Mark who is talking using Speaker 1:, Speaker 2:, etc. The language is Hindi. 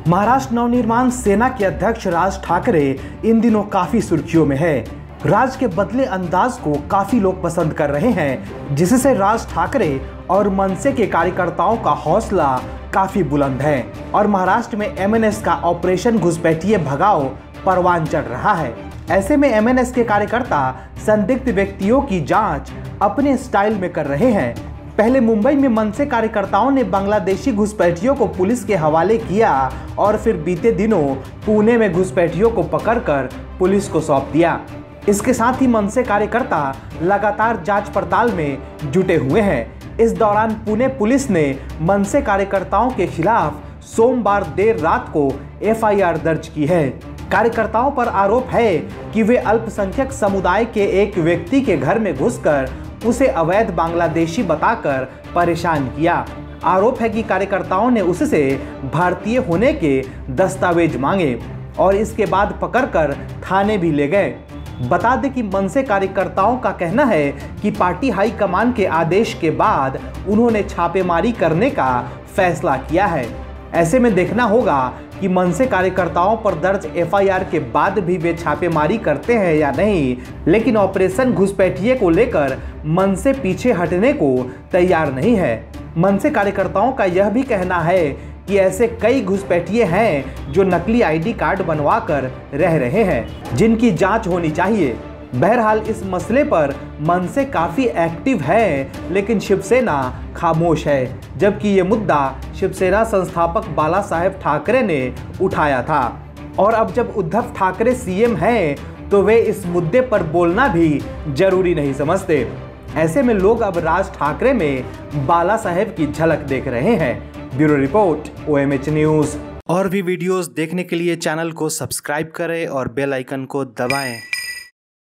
Speaker 1: महाराष्ट्र नवनिर्माण सेना के अध्यक्ष राज ठाकरे इन दिनों काफी सुर्खियों में है। राज के बदले अंदाज को काफी लोग पसंद कर रहे हैं, जिससे राज ठाकरे और मनसे के कार्यकर्ताओं का हौसला काफी बुलंद है और महाराष्ट्र में MNS का ऑपरेशन घुसपैठिए भगाओ परवान चढ़ रहा है। ऐसे में MNS के कार्यकर्ता संदिग्ध व्यक्तियों की जांच अपने स्टाइल में कर रहे हैं। पहले मुंबई में मनसे कार्यकर्ताओं ने बांग्लादेशी घुसपैठियों को पुलिस के हवाले किया और फिर बीते दिनों पुणे में घुसपैठियों को पकड़कर पुलिस को सौंप दिया। इसके साथ ही मनसे कार्यकर्ता लगातार जांच पड़ताल में जुटे हुए हैं। इस दौरान पुणे पुलिस ने मनसे कार्यकर्ताओं के खिलाफ सोमवार देर रात को FIR दर्ज की है। कार्यकर्ताओं पर आरोप है कि वे अल्पसंख्यक समुदाय के एक व्यक्ति के घर में घुसकर उसे अवैध बांग्लादेशी बताकर परेशान किया। आरोप है कि कार्यकर्ताओं ने उससे भारतीय होने के दस्तावेज मांगे और इसके बाद पकड़कर थाने भी ले गए। बता दें कि मनसे कार्यकर्ताओं का कहना है कि पार्टी हाईकमान के आदेश के बाद उन्होंने छापेमारी करने का फैसला किया है। ऐसे में देखना होगा कि मनसे कार्यकर्ताओं पर दर्ज FIR के बाद भी वे छापेमारी करते हैं या नहीं, लेकिन ऑपरेशन घुसपैठिए को लेकर मनसे पीछे हटने को तैयार नहीं है। मनसे कार्यकर्ताओं का यह भी कहना है कि ऐसे कई घुसपैठिए हैं जो नकली ID कार्ड बनवाकर रह रहे हैं, जिनकी जांच होनी चाहिए। बहरहाल इस मसले पर मनसे काफी एक्टिव है, लेकिन शिवसेना खामोश है, जबकि ये मुद्दा शिवसेना संस्थापक बाला साहेब ठाकरे ने उठाया था। और अब जब उद्धव ठाकरे CM हैं, तो वे इस मुद्दे पर बोलना भी जरूरी नहीं समझते। ऐसे में लोग अब राज ठाकरे में बाला साहेब की झलक देख रहे हैं। Bureau report, OMH news. और भी वीडियोस देखने के लिए चैनल को सब्सक्राइब करें और बेल आइकन को दबाएं।